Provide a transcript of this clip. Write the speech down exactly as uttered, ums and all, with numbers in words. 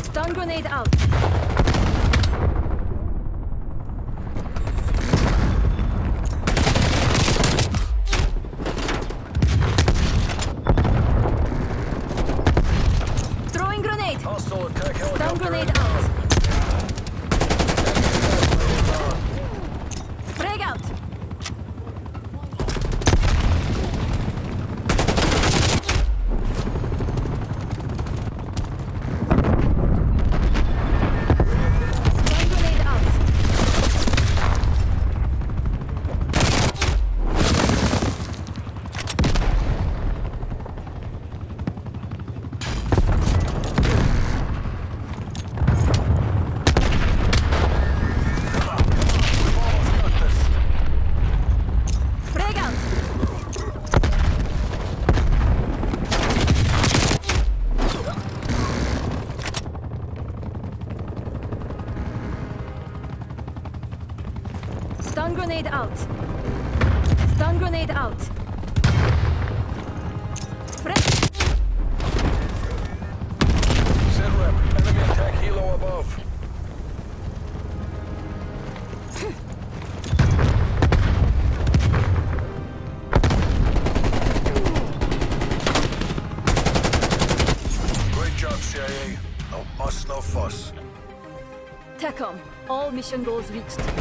Stun grenade out. Throwing grenade. Hostile attack Stun helicopter grenade inbound. out. Frag out. Stun grenade out. Stun grenade out. Fresh. Set rep. Enemy attack helo above. Great job, C I A. No muss, no fuss. TACOM. All mission goals reached.